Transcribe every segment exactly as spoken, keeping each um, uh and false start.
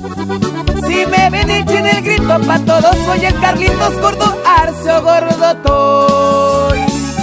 Si me ven echen el grito pa' todos, soy el Carlitos Gordo, Arcio Gordo Toy.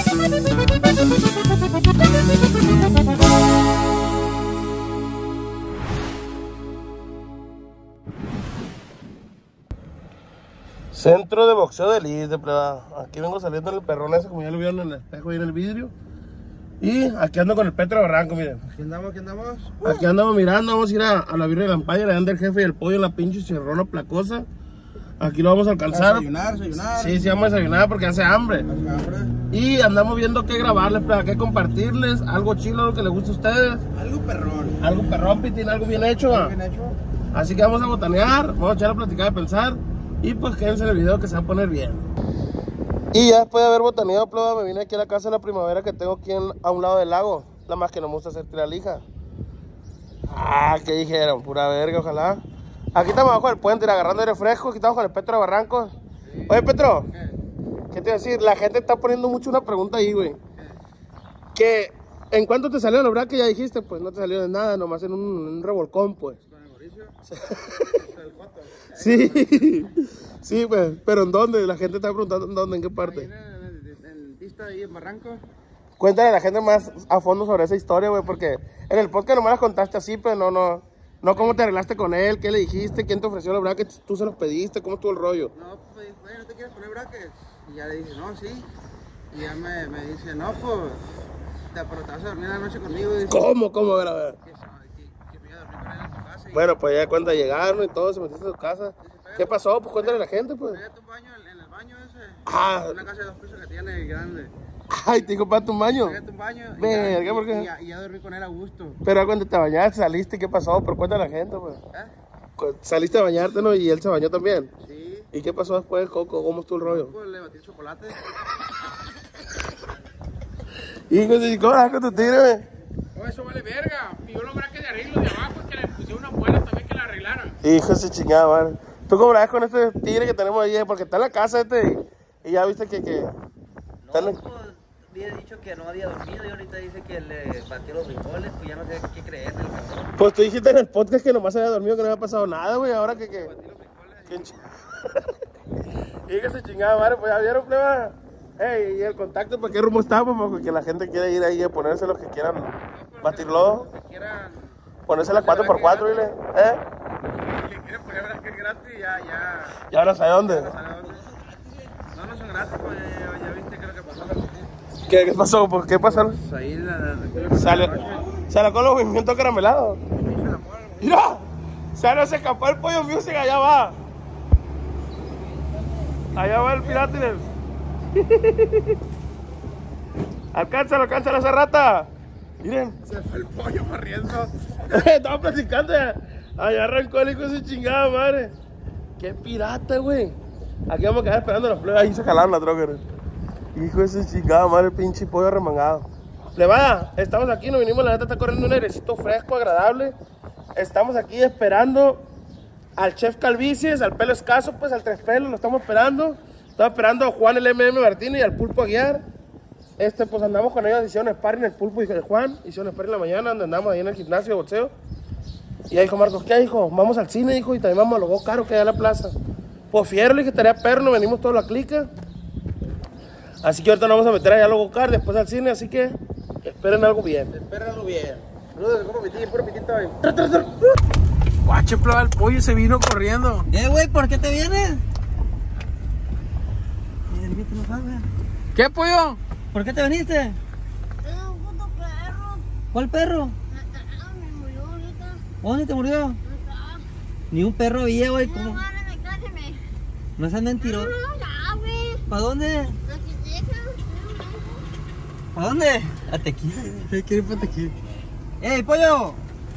Centro de boxeo de elite, pleba. Aquí vengo saliendo en el perrón ese, como ya lo vieron en el espejo y en el vidrio. Y aquí ando con el Petro Barranco, miren. Aquí andamos, aquí andamos. Aquí andamos mirando, vamos a ir a, a la Virgen de la Ampalla, le dan del jefe y el pollo en la pinche chirrona placosa. Aquí lo vamos a alcanzar. Desayunar, desayunar. Sí, sí, vamos a desayunar porque hace hambre. Hace hambre. Y andamos viendo qué grabarles, pleba, qué compartirles, algo chilo, lo que les guste a ustedes. Algo perrón. Algo perrón, pitín, algo bien hecho. Algo bien hecho. Así que vamos a botanear, vamos a echar a platicar de pensar. Y pues quédense en el video que se va a poner bien. Y ya después de haber botaneado, pleba, me vine aquí a la casa de la primavera que tengo aquí en, a un lado del lago. La más que no me gusta hacer tiralija. Ah, ¿qué dijeron? Pura verga, ojalá. Aquí estamos abajo del puente, agarrando aire fresco. Aquí estamos con el Petro de Barranco. Sí. Oye, Petro, ¿qué? ¿Qué te iba a decir? La gente está poniendo mucho una pregunta ahí, güey. ¿Qué? Que, ¿en cuánto te salió? La verdad que ya dijiste, pues no te salió de nada, nomás en un, un revolcón, pues. ¿Con el Mauricio? Sí, sí, pues, pero ¿en dónde? La gente está preguntando en dónde, en qué parte. Ahí en el, en el pista ahí en Barranco. Cuéntale a la gente más a fondo sobre esa historia, güey, porque en el podcast nomás las contaste así, pero no, no, no cómo te arreglaste con él, qué le dijiste, quién te ofreció los brackets, tú se los pediste, cómo estuvo el rollo. No, pues, güey, ¿no te quieres poner brackets? Y ya le dije, no, sí. Y ya me, me dice, no, pues, te, pero te vas a dormir la noche conmigo. Y dije, ¿Cómo? ¿Cómo? A ver, a ver. Que, que, que me iba a dormir con él en su casa. Y bueno, pues ya cuando llegaron y todo, se metiste a su casa. ¿Qué pasó? Pues cuéntale a la gente, pues. Pégate un baño en, en el baño ese. Ah. Una casa de dos pisos que tiene grande. Ay, te dijo para tu baño. Pégate un baño. Verga, ¿por qué? Y ya, y ya dormí con él a gusto. Pero cuando te bañaste, saliste, ¿qué pasó? Pero cuéntale a la gente, pues. ¿Eh? Saliste a bañarte, ¿no? Y él se bañó también. Sí. ¿Y qué pasó después, Coco? ¿Cómo estuvo el rollo? Pues le batí el chocolate. Hijo de chico, con tu tigre. Oh, eso vale verga. Pidió los brackets de arriba y los de abajo y que le pusieron una muela también que la arreglaran. Hijo de chingada, madre. ¿Tú cómo la ves con este tigre que tenemos ahí? Porque está en la casa este y, y ya viste que... que No, está en la... pues había dicho que no había dormido y ahorita dice que le batió los frijoles, pues ya no sé qué creer del cabrón. Pues tú dijiste en el podcast que nomás había dormido, que no había pasado nada, güey. Ahora que... que... ¿Qué ch... Hijo de chingada, madre. Pues ya vieron, pleba. Ey, y el contacto, ¿para qué rumbo estamos? Porque la gente quiere ir ahí a ponerse los que quieran batirlo. Que quieran. Ponerse las cuatro por cuatro, dile. ¿Eh? Que quieren poner brackets gratis y ya, ya. ¿Y ahora sabe dónde? No, no, no son gratis, pues ya, ya viste qué es lo que pasó. ¿Qué, qué pasó? ¿Por qué pasó? Pues ahí la, la, Sale, sale con los movimientos caramelados. Mira, sale, se escapó el pollo music, allá va. Allá va el pirata. Alcánzalo, alcánzalo esa rata. Miren. Se fue el pollo corriendo. Estaba platicando. Allá arrancó el hijo de su chingada madre. Qué pirata, güey. Aquí vamos a quedar esperando los plebes. Ahí se jalaron la troca. Hijo de su chingada madre, pinche pollo remangado. Plebada, estamos aquí, nos vinimos, la neta está corriendo un airecito fresco, agradable. Estamos aquí esperando al chef Calvicies, al pelo escaso, pues al tres pelos, lo estamos esperando. Estamos esperando a Juan el M M Martínez y al Pulpo Aguiar. Este, pues andamos con ellos, hicieron sparring el Pulpo y el Juan, hicieron sparring en la mañana, donde andamos ahí en el gimnasio de boxeo. Y ahí dijo Marcos, ¿qué hijo? Vamos al cine, hijo, y también vamos a los Go Caro que hay a la plaza. Pues fiero, le dije, estaría perro, nos venimos toda la clica. Así que ahorita nos vamos a meter allá a los Go Caro, después al cine, así que esperen algo bien. Espérenlo bien. Saludos, puro pitín, puro pitín todavía. Guache, pleba, el pollo se vino corriendo. Eh, güey, ¿por qué te vienes? ¿Qué, pollo? ¿Por qué te viniste? Tengo un puto perro. ¿Cuál perro? Ah, me murió ahorita. ¿Dónde te murió? Acá. Ni un perro había, güey. No, ¿Cómo? madre, cállame. No seas mentiroso. No, ya, güey. ¿Para dónde? Aquí deja. ¿Para dónde? A Tequila. ¿Qué quiere para tequila? ¡Ey, pollo!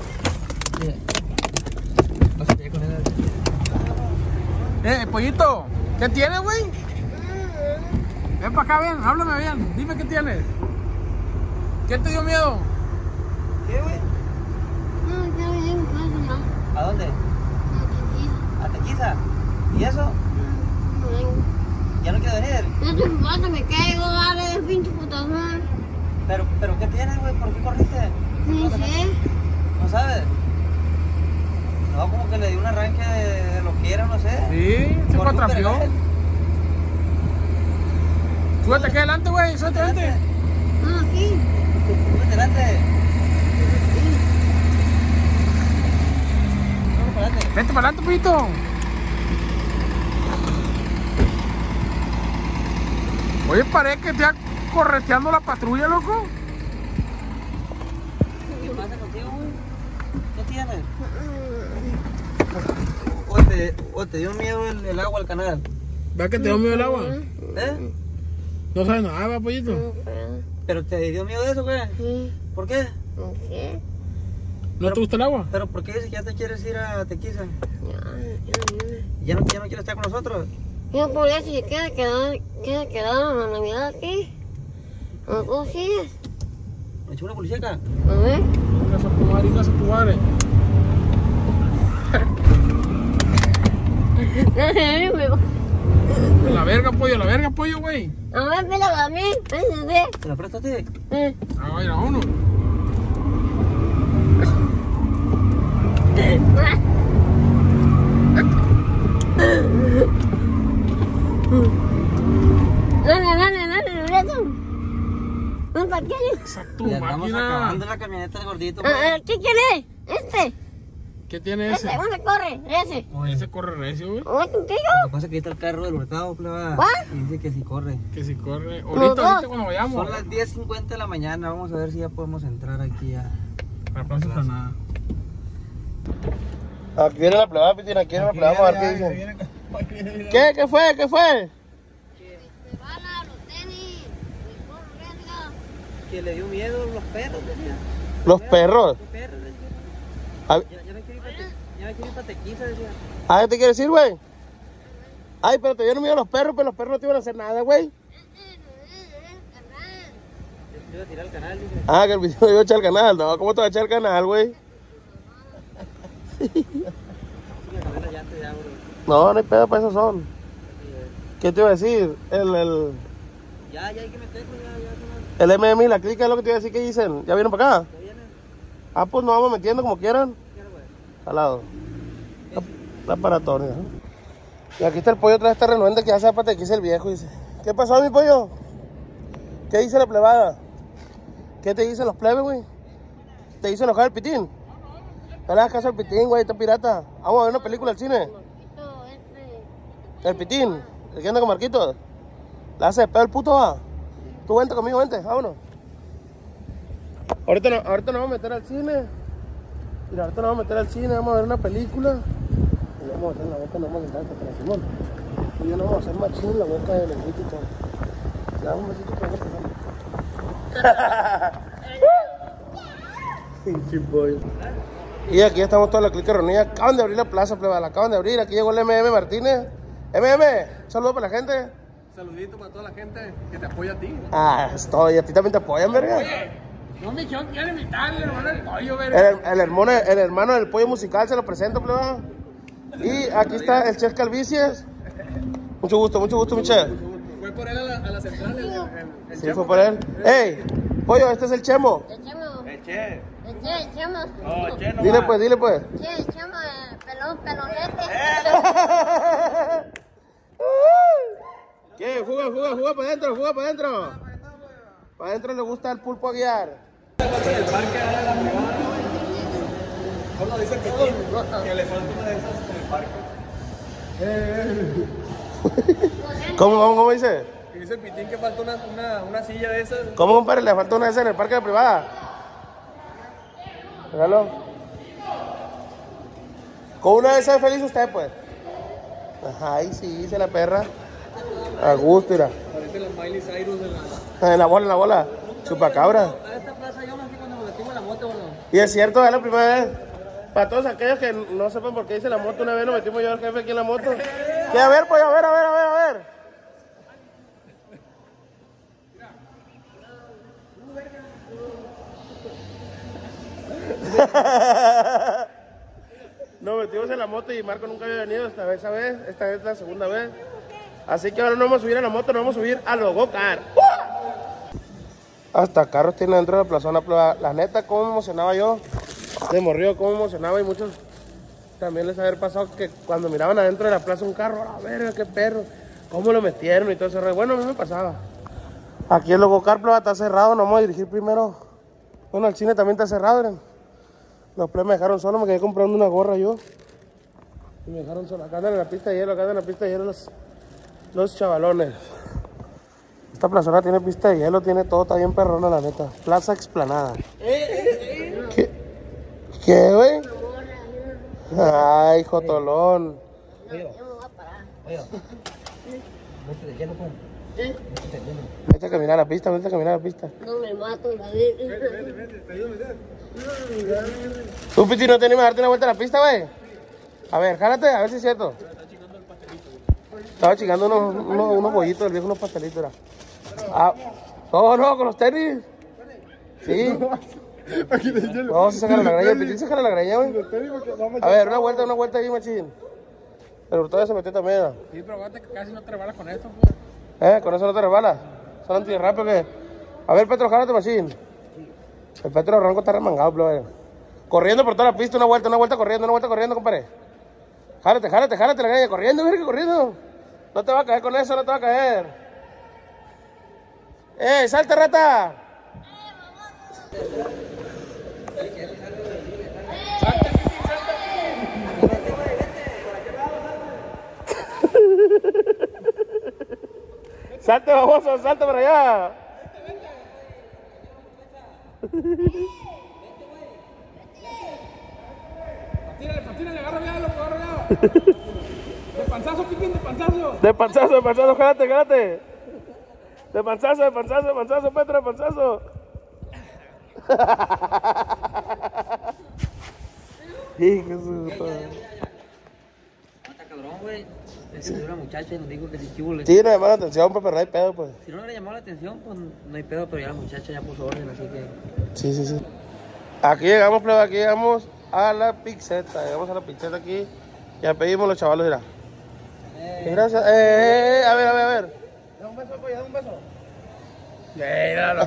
Eh, pollito, ¿qué tienes, güey? Ven para acá, bien, háblame bien, dime qué tienes. ¿Qué te dio miedo? ¿Qué, güey? No, ya venía a mi casa ya. ¿A dónde? Aquí. ¿A Tequila? ¿Y eso? No vengo. ¿Ya no quiero venir? No te pasa, me caigo, dale, el pinche putazón. ¿Pero, pero qué tienes, güey? ¿Por qué corriste? No sé. ¿No sabes? No, como que le dio un arranque de, de lo que era, no sé. Sí, se Por un contrapió. vergal. Súbete aquí adelante, güey, súbete adelante. No, aquí. Súbete adelante. Súbete adelante. Vete para adelante, pollito. Oye, paré que te ha correteando la patrulla, loco. ¿Qué pasa contigo, güey? ¿Qué tienes? ¿O te, o te dio miedo el, el agua al canal? ¿Ves que te dio miedo el agua? ¿Eh? No sabes nada, va, pollito. ¿Pero te dio miedo de eso, güey? Sí. ¿Por qué? No sé. ¿No te gusta el agua? ¿Pero por qué dices que ya te quieres ir a Tequiza? Ya, ya, ¿Ya no, ya no quieres estar con nosotros? ya. Yo por eso si quiere quedar, quiere quedar la Navidad aquí. ¿O tú sigues? ¿Me echó una policía acá? A ver. Ingas a tu madre, ingas a tu madre. A la verga, pollo, a la verga, pollo, güey. A ver, pídala a mí. Véngase. ¿Te la presto a ti? Eh. Ah, vaya, vámonos. Dale, dale, dale, dale. Un paquete. Esa tu Le estamos máquina. acabando la camioneta del gordito, Ah, güey. ah, ¿qué quiere? Este. ¿Qué tiene ese? Este, ¿dónde corre? Ese. Ese corre recio, güey. ¿Voy contigo? Lo que pasa es que ahí está el carro del hurtado, pleba. ¿What? Y dice que sí corre. Que si corre. Los Ahorita, dos. ahorita cuando vayamos. Son las diez cincuenta de la mañana. Vamos a ver si ya podemos entrar aquí a... La plaza está nada. Aquí viene la plebada, Pitín, aquí viene la plebada, vamos a ver qué dicen. ¿Qué? ¿Qué fue? ¿Qué fue? Se van a los tenis. Me corro riesgo. Que le dio miedo los perros, decía. Los perros. Los perros, decía. A, Ya, ya me quiero ir para te, ya me quiero ir para Tequiza, decía. ¿a qué te quiere decir, güey? Ay, pero te dieron miedo los perros, pero los perros no te iban a hacer nada, güey. Yo iba a tirar al canal, dice. Ah, que el video iba a echar el canal. No, ¿cómo te va a echar el canal, güey? Sí, me acabé la llanta ya, bro. No, no hay pedo, para eso son. Sí, eh. ¿Qué te iba a decir? El, el, Ya, ya hay que meterlo, ya, ya, no. el M M y la clica es lo que te iba a decir que dicen. ¿Ya vieron para acá? ¿Ya viene? Ah, pues nos vamos metiendo como quieran. ¿Qué hora, güey? Al lado. La paratoria. ¿No? Y aquí está el pollo, otra vez está renuente que ya se para que dice el viejo. Dice, ¿qué pasó, mi pollo? ¿Qué dice la plebada? ¿Qué te dicen los plebes, güey? ¿Te dicen enojar el pitín? No le hagas caso al pitín, güey, está pirata. Vamos a ver una película al cine. El pitín, el que anda con Marquitos. Le hace de pedo el puto, va. Tú vente conmigo, vente, vámonos. Ahorita, no, ahorita nos vamos a meter al cine. Mira, ahorita nos vamos a meter al cine, vamos a ver una película. Y le vamos a hacer la boca, nos vamos a sentar hasta la Simón. Y yo no vamos a hacer machín en la boca de Negrito y todo. Le damos un besito para que Pinche pollo. Y aquí estamos toda la clica reunida. Acaban de abrir la plaza, pleba, la acaban de abrir. Aquí llegó el M M Martínez. M M, un saludo para la gente. Saludito para toda la gente que te apoya a ti. Ah, estoy, a ti también te apoyan, verga. No me dijeron que iban a invitar al hermano del pollo, verga. El, el, hermano, el hermano del pollo musical se lo presento, pleba. Y aquí está el chef Calvicias. Mucho gusto, mucho gusto, mi chef. Fue por él a la, a la central. El, el, el Sí, fue por él. ¡Ey! Pollo, este es el Chemo. El chamo. El che. El che, el chamo. Oh, che, no Dile va. pues, dile pues. Che, el chamo, el pelón, pelonete. ¿Qué? Juga, juga, juga para adentro, juga para adentro. Para adentro le gusta el pulpo a guiar. ¿Cómo, cómo, cómo dice? Que dice el Pitín que falta una, una, una silla de esas. ¿Cómo, compadre? Le falta una vez en el parque de privada. Míralo. Con una vez es feliz usted, pues. Ajá, ahí sí, dice la perra. A gusto, mira. Parece la Miley Cyrus de la... En la bola, en la bola. Chupacabra. A esta plaza yo me fui cuando me metimos en la moto, bro. Y es cierto, es la primera vez. Para todos aquellos que no sepan por qué dice la moto, una vez nos metimos yo al jefe aquí en la moto. ¿Qué? A ver, pues, a ver, a ver, a ver, a ver. Nos metimos en la moto y Marco nunca había venido esta vez, ¿sabes? Esta vez es la segunda vez. Así que ahora no vamos a subir a la moto, nos vamos a subir a los go-kart. Hasta carros tiene dentro de la plazona. La neta, cómo me emocionaba yo. De morrido, cómo me emocionaba y muchos también les haber pasado que cuando miraban adentro de la plaza un carro, a ver, qué perro, cómo lo metieron y todo ese rollo. Bueno, a mí me pasaba. Aquí el Logo Carplo está cerrado, nos vamos a dirigir primero. Bueno, el cine también está cerrado, miren. Los plebes me dejaron solo, me quedé comprando una gorra yo. Y me dejaron solo. Acá andan en la pista de hielo, acá andan en la pista de hielo los, los chavalones. Esta plazona tiene pista de hielo, tiene todo, está bien perrona la neta. Plaza Explanada. ¿Qué? ¿Qué, güey? Ay, jotolón. Vete a caminar a la pista, vete a caminar a la pista. No me mato, David. ¿Tú, Piti, no te animas a darte una vuelta a la pista, güey? A ver, jálate, a ver si es cierto. Estaba chingando unos, unos, unos bollitos, el viejo, unos pastelitos. Era. Ah, no, no, con los tenis. Sí. Vamos a sacar la greña, Piti, sacar la greña, güey. A ver, una vuelta, una vuelta ahí, machín. El hurtado se metió también. ¿No? Sí, pero aguante que casi no te rebalas con esto, pues. Eh, con eso no te resbalas. Son antirrápido que. A ver, Petro, jálate, machín. El Petro Ronco está remangado, bro. Corriendo por toda la pista, una vuelta, una vuelta corriendo, una vuelta corriendo, compadre. Jálate, jálate, jálate la greña, corriendo, virgen, corriendo. No te va a caer con eso, no te va a caer. ¡Eh, salte, rata! Salte, baboso, salte para allá. Patínale, patínale, agarra ya, loco, agarra ya. De panzazo, Pitín, de panzazo. De panzazo, de panzazo, jálate, jálate. De panzazo, de panzazo, de panzazo, Petro, de panzazo. Hijo de su puta. Está cabrón, güey. Es que una muchacha y nos dijo que si chivo le... Sí, no llamó la atención, pues, pero no hay pedo, pues. Si no le llamó la atención, pues no hay pedo, pero ya la muchacha ya puso orden, así que... Sí, sí, sí. Aquí llegamos, plebe, aquí llegamos a la pizzeta. Llegamos a la pizzeta aquí. Ya pedimos los chavalos, mira. Eh. Gracias. Eh, eh, eh, a ver, a ver, a ver. Da un beso, pues, da un beso. Míralo.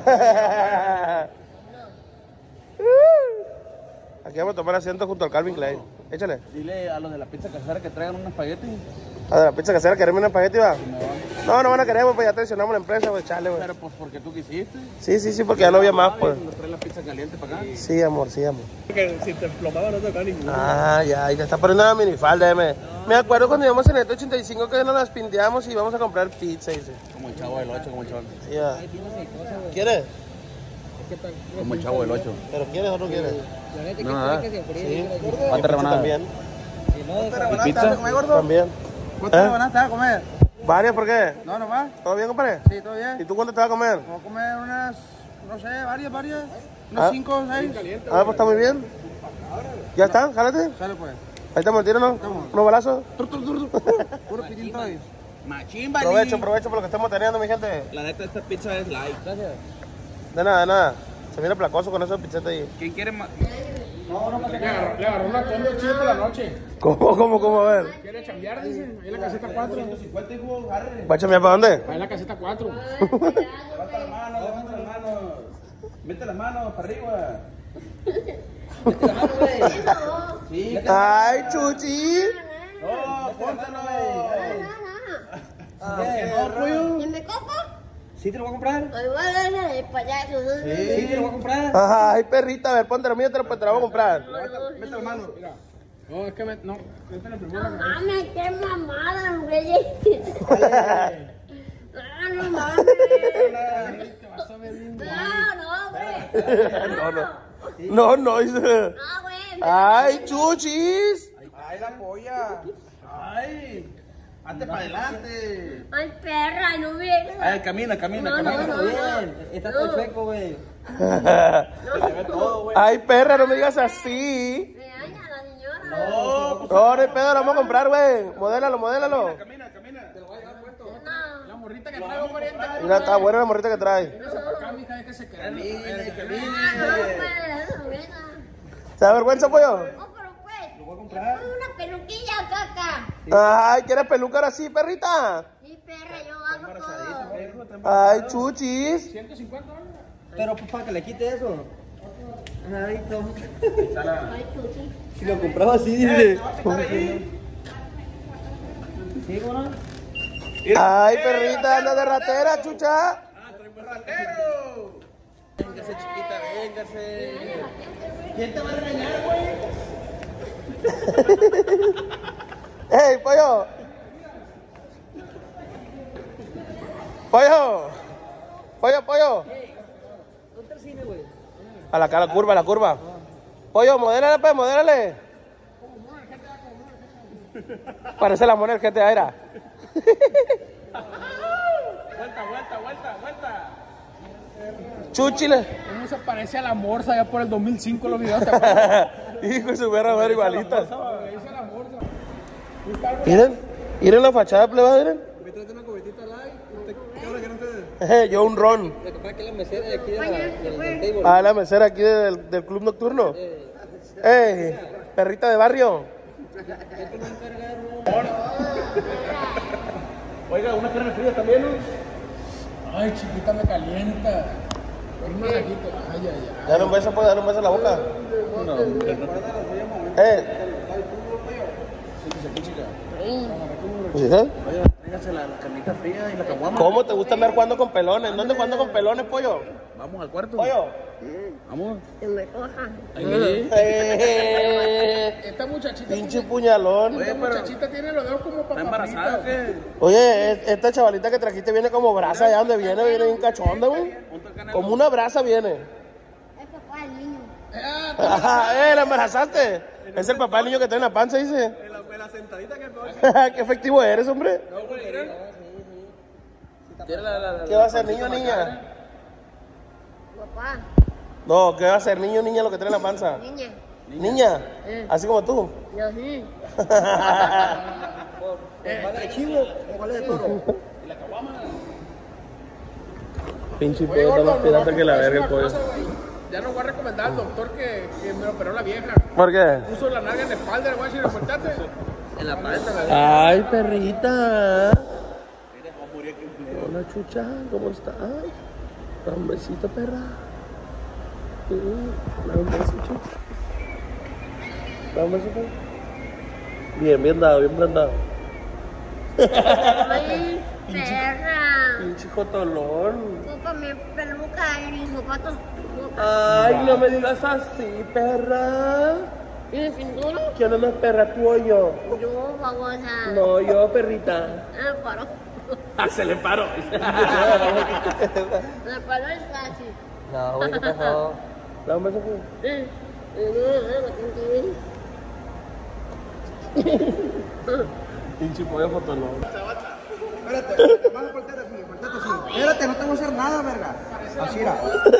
Aquí vamos a tomar asiento junto al Calvin Klein. Échale. Dile a los de la pizza casera que traigan un espagueti. A la pizza casera, ¿queremos un espagueti, va? No, no van a querer, pues ya traicionamos la empresa, pues, chale, güey. Pero pues porque tú quisiste. Sí, sí, sí, porque ya no había más, pues. Nos trae la pizza caliente para acá. Sí, amor, sí, amor. Que si te plomaba no te acá ninguno. Ah, ya, ya está poniendo la minifalda, M. Me acuerdo cuando íbamos en el ochenta y cinco que nos las pinteamos y íbamos a comprar pizza, dice. Como el chavo del ocho, como el chavo. Ya. ¿Quieres? Como el chavo del ocho. ¿Pero quieres o no quieres? No, nada. Sí. ¿Cuántas rebanadas? También. ¿Y pizza? También. ¿Cuántas ¿Eh? rebanadas te vas a comer? ¿Varias por qué? No, nomás. ¿Todo bien, compadre? Sí, todo bien. ¿Y tú cuánto te vas a comer? Voy a comer unas, no sé, varias, varias. Unas Ah. cinco o seis. Ah, pues está muy bien. ¿Ya está? Jálate. Sale pues. Ahí estamos, tíranos. Estamos. ¿Unos balazos? Puro pitín todavía. Machín, Aprovecho, aprovecho por lo que estamos teniendo, mi gente. La neta, esta pizza es light. Gracias. De nada, de nada. Se mira placoso con esa pizzeta ahí. ¿Quién quiere más? Le agarró, le agarró una tonda chido por la noche. ¿Cómo, cómo, cómo? A ver. ¿Quiere chambear, dice? Ahí en la caseta cuatro. ¿Va a chambear para dónde? Ahí en la caseta cuatro. Levanta las manos, levanta las manos. Mete las manos para arriba. Mete las manos, güey. Sí, ¡Ay, chuchi! no, póntalo. No, no. ¿Y me copo? ¿Sí te lo voy a comprar? Ay, bueno, el payaso. Sí, te lo voy a comprar. Ay, perrita, a ver, ponte la mía, te la te la voy a comprar. Mete las manos. No, es que me. No, métele primero la No cabeza. mames, qué mamada, güey. No, no mames. Te vas a ver bien. No, no, güey. No, no. No, no, dice. No, güey. ¡Ay, chuchis! Ay, la polla. Ay. Hazte para adelante. Ay, perra, no vienes. Ay, camina, camina, No, no, camina. no. Bien, está todo chueco, güey. Se ve todo, güey. Ay, perra, no me digas así. Me daña la señora. No, pues, No, no hay pedo, lo vamos a comprar, güey. Modélalo, modélalo. camina, camina. No. La morrita que traigo cuarenta. Mira, está buena la morrita que trae. Acá, mija, es que se queda. Camine, Ah, no, camine. pues, no, venga. ¿Te da vergüenza, pollo? Oh, pero pues. Lo voy a comprar. Una peluquilla, caca. Ay, ¿quieres peluca ahora sí, perrita? Sí, perra, yo hago todo. Ay, chuchis. ciento cincuenta dólares. Pero pues para que le quite eso. Ay, no. Si lo compraba así, dice. ¿Sí, bueno? Ay, perrita, anda de ratera, chucha. ¡Ratero! Véngase, chiquita, véngase. ¿Quién te va a regañar, güey? ¡Ey, pollo! ¡Pollo! ¡Pollo, pollo! ¿Dónde el cine, güey? A la, a la curva, a la curva. Pollo, modérale, pues, modérale. Parece la mona del G T A, era. Vuelta, vuelta, vuelta, vuelta. Chúchile. ¿Cómo se parece a la morsa ya por el dos mil cinco los videos? ¿Te acuerdas? Hijo de su perra, ver igualita. Esa es la morsa. Miren, miren la fachada, pleba, miren. Me traes una cubetita light. ¿Qué hora quieren ustedes? Yo un ron. Lo que pasa es que la mesera de aquí de la, del, del table. Ah, la mesera aquí del, del club nocturno. ¡Ey! Perrita de barrio. Oiga, una carne fría también, ¿no? Ay, chiquita, me calienta. Un masajito. Ay, ay, ay. Dale un beso, pues, dale un beso en la boca. No, ¡Eh! ¿Sí, sabes? Oiga, tráigase la, la carnita fría y la caguama. ¿Cómo te gusta andar jugando con pelones? ¿Dónde jugando con pelones, pollo? Vamos al cuarto. Pollo. Vamos. Que me coja. Ahí. Eh, Esta muchachita. pinche puñalón. Oye, Esta pero muchachita tiene los dedos como ¿está para embarazada o qué? Oye, e- esta chavalita que trajiste viene como brasa, ¿allá donde viene? Viene bien cachonda, güey. Como una brasa viene. Es papá del niño. Ajá, eh, la embarazaste. Es el papá del niño que trae en la panza, dice. En la sentadita que me Qué efectivo eres, hombre. Tira la, la, la, ¿Qué va a ser, niño o niña? Papá, No, ¿qué va a ser, niño o niña lo que trae en la panza? niña. Niña, así como tú. Yo sí. ¿Vale de chivo o vale de toro? Pinche Oye, pollo, está gordo, más pirata nomás que la te voy a verga el decir pollo. una cosa, güey. Ya no voy a recomendar al doctor que, que me operó la vieja. ¿Por qué? Puso la nalga en la espalda, le voy a decir, ¿reportate? En la paleta, la Ay, perrita. Hola, chucha, ¿cómo estás? Dame un besito, perra. Mm, Dame un beso, chucha. Dame un beso, perra. Bien, bien dado, bien plantado. Ay, perra. Pinche jotolón. Copa mi peluca y mis zapatos. Ay, no me digas así, perra. ¿Tienes pintura? ¿Quién no es perra, tú o yo? Yo, babosa. No, yo, perrita. Ah, paró. Ah, se le paró. Me paró el taxi. No, güey, ¿qué pasó? Dame un beso, pues. Eh, eh, no, no, no, Pinche pollo jotolón. Espérate, más volteate así, volteate así. Espérate, no te voy a hacer nada, verga. Así era.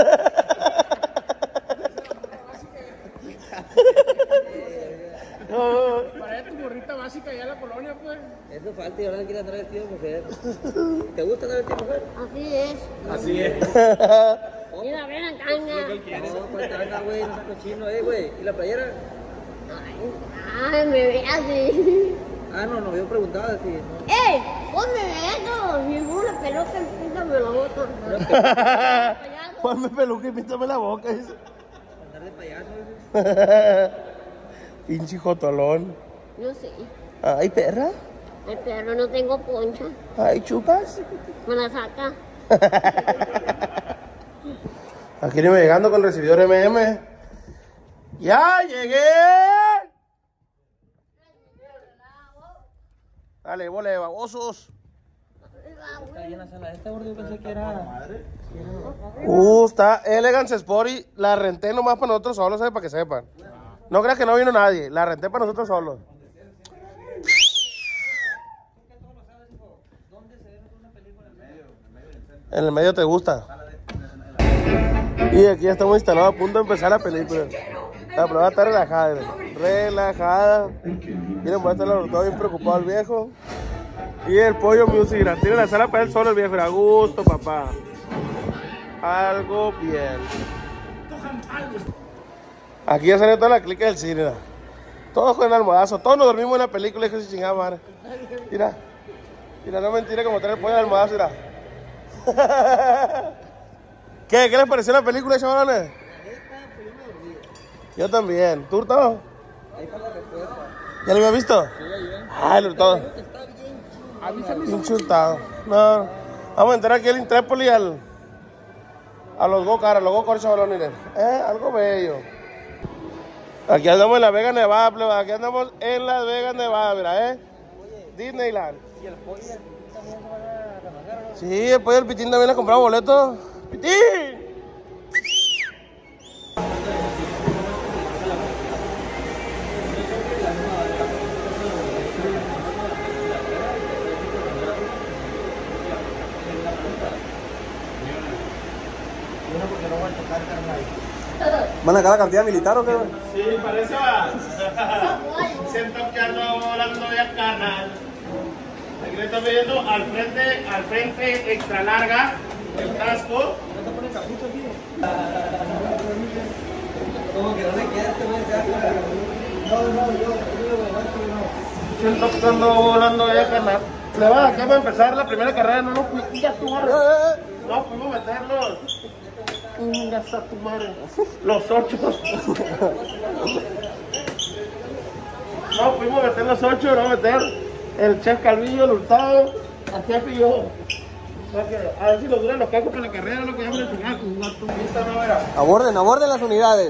Para tu gorrita básica ya en la colonia, pues. Eso falta y ahora quiere andar vestido de mujer. ¿Te gusta andar vestido de mujer? así es. Así es. Mira, ven a canga. No, pues tanga, güey, no seas cochino, eh, güey. ¿Y la playera? Ay, me ve así. Ah, no, no, yo preguntaba si... No. ¡Ey! ¡Ponme eso! Ninguna pelota píntame la boca. Ponme peluca y píntame la boca. Dice. Andar de payaso, güey. Pinche jotolón. Yo sé. Ay, perra. El perro no tengo poncha. Ay, chupas. Me la saca. Aquí viene llegando con el recibidor M M. ¡Ya llegué! Dale, bola babosos. Está bien la sala esta, gordo, yo pensé que era... Uh, está Elegance Sporty. La renté nomás para nosotros solos, ¿sabes? Para que sepan. No creas que no vino nadie. La renté para nosotros solos. En el medio te gusta. Y aquí ya estamos instalados a punto de empezar la película. La prueba está relajada, miren. Relajada. Miren, va a estar todo bien preocupado el viejo. Y el pollo music. Tiene la sala para él solo el viejo. A gusto, papá. Algo bien. Aquí ya salió toda la clica del cine. ¿No? Todos con el almohadazo. Todos nos dormimos en la película. Hijo de chingada madre. Mira. Mira, no mentira como trae el pollo al almohadazo. Mira. ¿Qué? ¿Qué les pareció la película, chavalones? Yo también. ¿Tú, Hurtado? Ahí fue la respuesta. ¿Ya lo había visto? Sí, ayer. Ah, el Hurtado. A mí se me hizo Pinche Hurtado. No. Vamos a entrar aquí al Intrépoli al... A los go-kart, a los go-kart chavalones. Eh, algo bello. Aquí andamos en Las Vegas, Nevada, pleba. Aquí andamos en Las Vegas, Nevada, mira, eh. Disneyland. ¿Y el pollo y el pitín también se van a remangar o no? Sí, el pollo del Pitín también ha comprado boletos. ¡Pitín! ¿Van a sacar la cantidad militar o qué? Sí, parece va. Siento que ando volando ya canal. Aquí le están pidiendo al frente, al frente extra larga, el casco. Como que no le queda este güey. No, no, yo, yo, Siento que ando volando ya canal. Le va, acá va a empezar la primera carrera, no nos fuimos, tu madre. No, fuimos a meterlos. Chingas a tu madre. Los ocho. No, fuimos a meter los ocho, no a meter el Chef Calvillo, el Hurtado, a Jefe y yo. O sea que, a ver si nos duran los cascos para la carrera, lo que vamos a final con un gato. Esta no era. Aborden, aborden las unidades.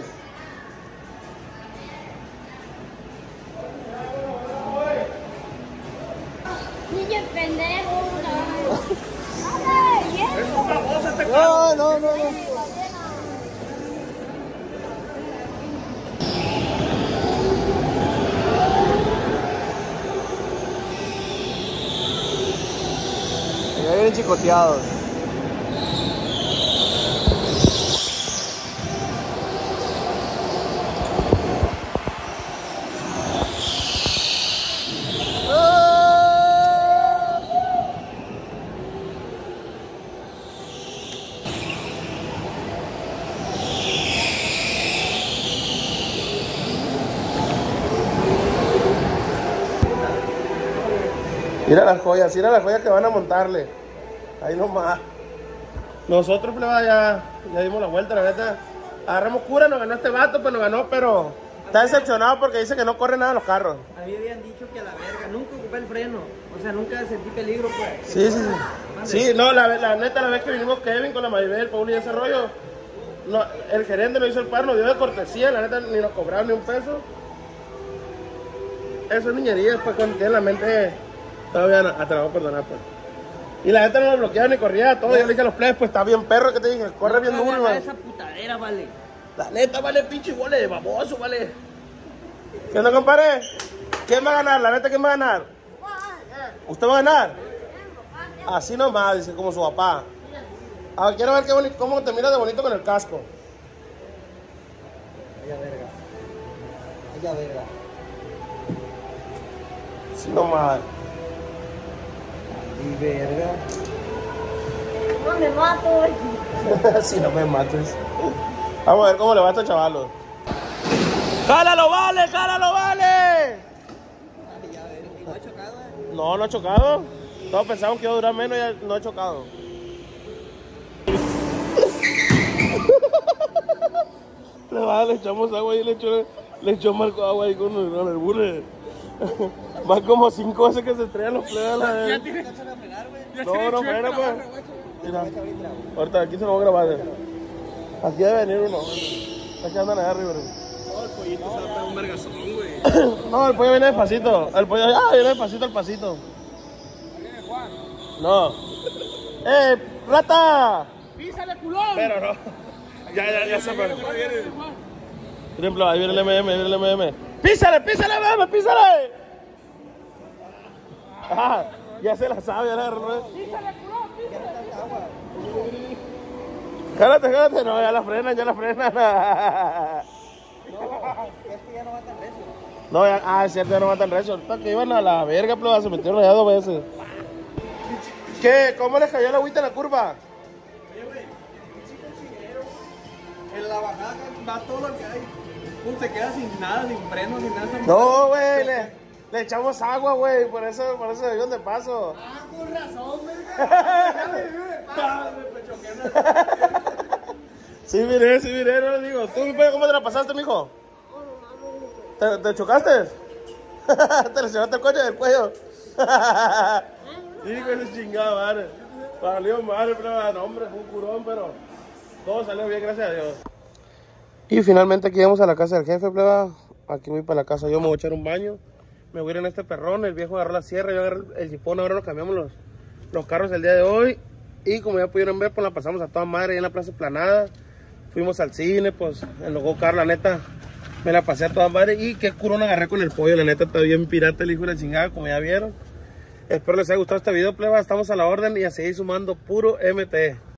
Niño pendejo. Es una cosa este No, no, no, no. Ya vienen chicoteados. Mira las joyas, mira las joyas que van a montarle. Ahí nomás. Nosotros, pleba, ya, ya dimos la vuelta, la neta. Agarramos cura, nos ganó este vato, pues nos ganó, pero está decepcionado porque dice que no corre nada los carros. A mí habían dicho que a la verga, nunca ocupé el freno. O sea, nunca sentí peligro, pues. Sí, sí, sí. Sí, no, la, la neta, la vez que vinimos Kevin con la Maribel, Paul y ese rollo, no, el gerente nos hizo el par, nos dio de cortesía, la neta, ni nos cobraron ni un peso. Eso es niñería, pues, cuando tienes la mente todavía atrapado, perdonar, pues. Y la neta no lo bloqueaba ni corría, todo. Yo le dije a los plebes, pues, está bien perro, que te dije, corre bien duro, man. Esa putadera, vale. La neta, vale, pinche igual de baboso, vale. ¿Qué onda, compadre? ¿Quién va a ganar? La neta, ¿quién va a ganar? ¿Usted va a ganar? Así nomás, dice, como su papá. A ver, quiero ver qué bonito, cómo te miras de bonito con el casco. Ella verga. Ella verga. Así nomás. Y verga. No me mato, güey. Si no me mates. Vamos a ver cómo le va a estos chavalos. ¡Jálalo, vale! ¡Jálalo, vale! ¿No ha chocado, eh? No, no ha chocado. Todos pensamos que iba a durar menos y ya no ha chocado. Le va, le echamos agua y le echó, le echó Marco agua ahí con el, con el burro. Van como cinco veces que se estrellan los plebes. La Ya tiene. No, no, frena, pues. Mira, ahorita aquí se lo voy a grabar. eh. Aquí debe venir uno. Aquí andan allá arriba. No, el pollito se va a pegar un vergazón, güey. No, el pollo viene despacito. El pollo, ah, viene despacito al pasito. No. ¡Eh, rata! ¡Písale, culón! Pero no. Ya, ya, ya se me. Por ejemplo, ahí viene el M M, ahí viene el M M. ¡Písale, písale, M M, písale! Ah, ya se la sabe, ya la agarró. ¡Písale, culón! ¡Písale! Jálate, jálate. No, ya la frenan, ya la frenan. Es que ya no va tan recio. No, ya, ah, es cierto, ya no va tan recio. Ahorita que iban a la verga, pero se metieron allá dos veces. ¿Qué? ¿Cómo les cayó la agüita en la curva? En la bajada va todo lo que hay. Pum, se queda sin nada, sin freno, sin nada. No, güey, le, le echamos agua, güey, por eso, por eso avión de paso. Ah, con razón, verga. Sí, miré, sí, miré, no le digo. ¿Tú, mi pollo, cómo te la pasaste, mijo? ¿Te, te chocaste? ¿Te lesionaste el coche del cuello? Hijo de chingada, madre. Salió madre, pero no, hombre, fue un curón, pero todo salió bien, gracias a Dios. Y finalmente aquí llegamos a la casa del jefe, pleba. Aquí voy para la casa, yo me voy a echar un baño. Me voy a ir en este perrón, el viejo agarró la sierra, yo agarré el jipón, ahora nos cambiamos los, los carros el día de hoy. Y como ya pudieron ver, pues la pasamos a toda madre ahí en la Plaza Esplanada. Fuimos al cine, pues en los go-kart, la neta, me la pasé a toda madre. Y qué curón agarré con el pollo, la neta, está bien pirata el hijo de la chingada, como ya vieron. Espero les haya gustado este video, pleba, estamos a la orden y a seguir sumando puro M T.